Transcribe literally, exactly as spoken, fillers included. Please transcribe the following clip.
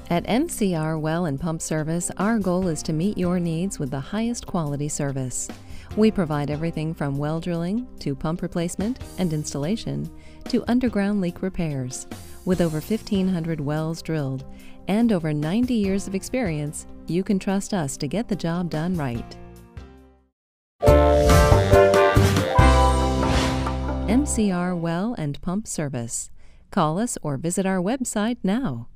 At M C R Well and Pump Service, our goal is to meet your needs with the highest quality service. We provide everything from well drilling to pump replacement and installation to underground leak repairs. With over fifteen hundred wells drilled and over ninety years of experience, you can trust us to get the job done right. M C R Well and Pump Service. Call us or visit our website now.